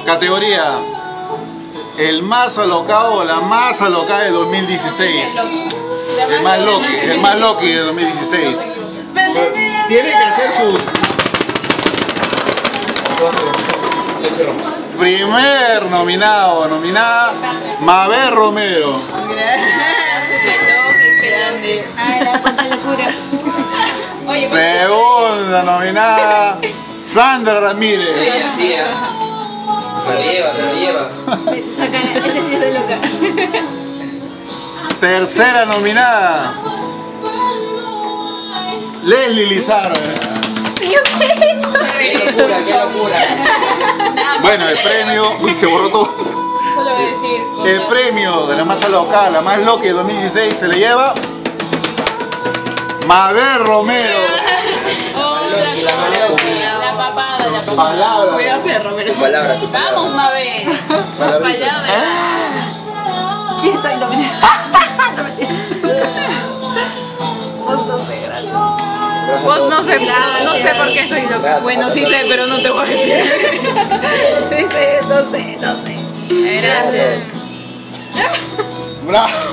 Categoría: el más alocado o la más alocada de 2016. El más Loki de 2016. Tiene que hacer su primer nominada, Mabel Romero. Ay, la cuánta locura. Oye, Segunda nominada, Sandra Ramírez. Se lo lleva. ese sí es de loca. Tercera nominada, Leslie Lizardo. Qué locura. Bueno, el premio, uy, se borró todo. Solo voy a decir. El premio de la más alocada, la más Loki de 2016 se le lleva Mabel Romero. La papada. Palabra. Voy a hacer, Romero. Tu palabra. Vamos, Mabel. ¿Quién soy? No me Vos no sé, gracias. Vos no sé por qué soy loca. Bueno, sí sé, pero no te voy a decir. Sí, no sé. Gracias. Bravo.